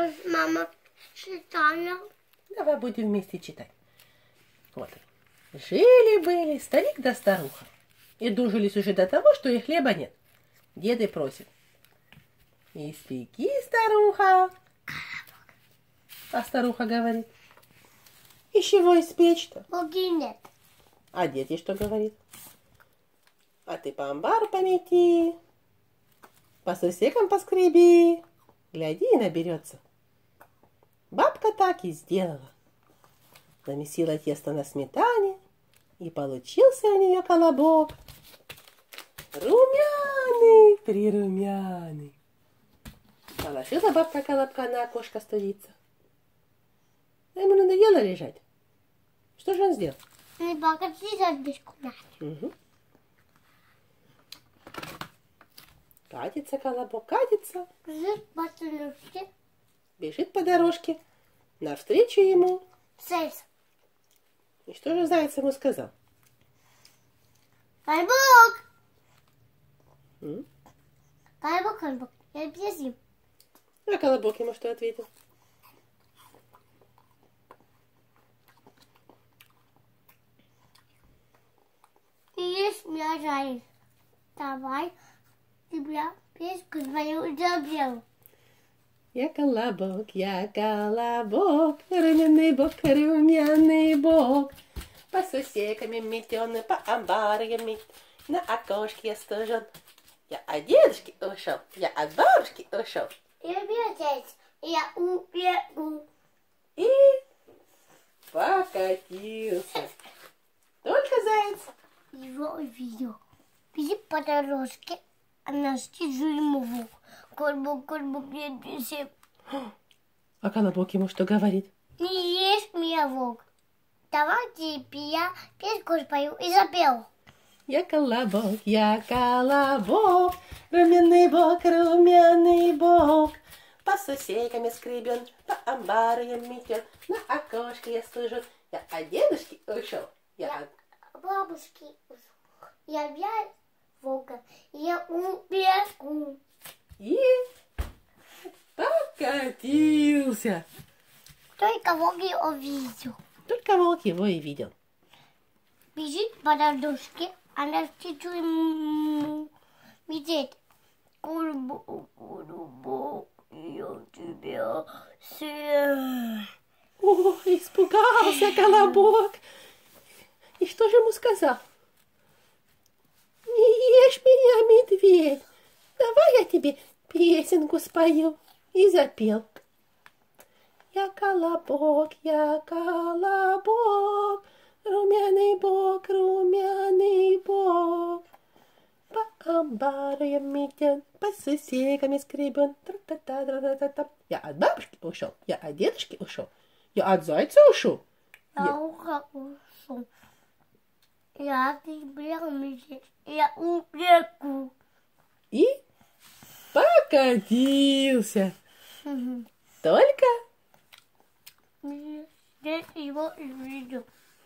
Мама читала. Давай будем вместе читать. Вот. Жили-были старик да старуха. И дужились уже до того, что и хлеба нет. Деды просят. Испеки, старуха. А старуха говорит. Из чего испечь-то? Боги нет. А дед ей что говорит? А ты по амбару помети, по сусекам поскреби, гляди, и наберется. Бабка так и сделала. Замесила тесто на сметане, и получился у нее колобок. Румяный, прирумяный. Положила бабка колобка на окошко студиться. А ему надоело лежать. Что же он сделал? Не богатый задышку надо. Угу. Катится колобок, катится. Бежит по дорожке. Бежит по дорожке. Навстречу ему. Заяц. И что же заяц ему сказал? Колобок. М? Колобок, колобок. Я объясню. А колобок ему что ответил? Ты ешь меня заяц. Давай тебя песку свою заберу. Я колобок, румяный бок. По сусекам я метен, по амбару я мет, на окошке я стужен. Я от дедушки ушел, я от бабушки ушел. Я люблю заяц. Я убегу. И покатился. Только заяц. Его увидел. Бежит по дорожке. Она стижу ему в ухо. Колобок, колобок, я бежим. А колобок ему что говорит? Не ешь меня, волк. Давай тебе я песку спою и запел. Я колобок, румяный бок. По сусекам я скребен, по амбару я метен, на окошке я стужен. Я от дедушки ушел, я от Бабушки, я взял волка, я убегу. И покатился. Только волк его видел. Только волк его и видел. Бежит по дорожке, она стижу ему видит. Колобок, колобок, я тебя съем. О, испугался колобок. И что же ему сказал? Не ешь меня, медведь. Давай я тебе песенку спою. И запел. Я колобок, румяный бок. По амбару я метен, по сусекам я скребен. Тра-та-та-та-та-та. Я от бабушки ушел, я от дедушки ушел, я от зайца ушел. Я ушел. Я тебя видит. Я убегу. И покатился. Только Здесь его видел.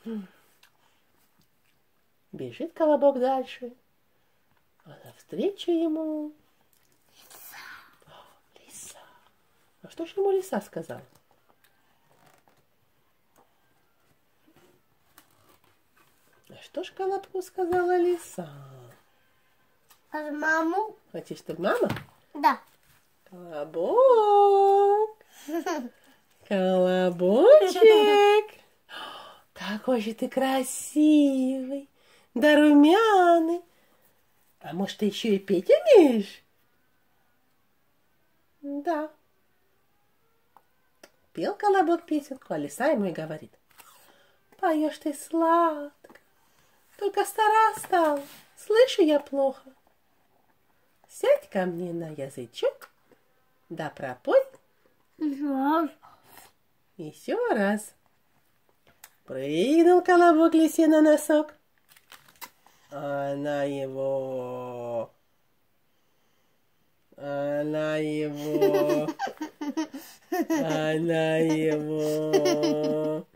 бежит колобок дальше, а навстречу ему лиса. А что же ему лиса сказала? А что ж колобку сказала лиса? А маму? Хочешь, чтобы мама? Да. Колобок, колобочек, какой же ты красивый, да румяный. А может, ты еще и петь умеешь? Да. Пел колобок песенку, а лиса ему и говорит. Поешь ты сладко, только стара стала, слышу я плохо. Сядь ко мне на язычок, да пропой еще раз. Прыгнул колобок лисе на носок. Она его. Она его. Она его.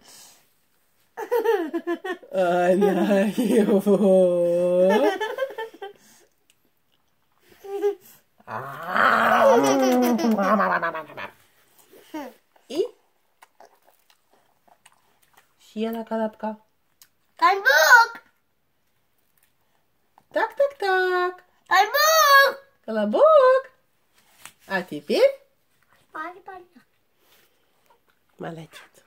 Она его. Съела колобка. Колобок! Так. Колобок! Колобок. А теперь Папа. молодец.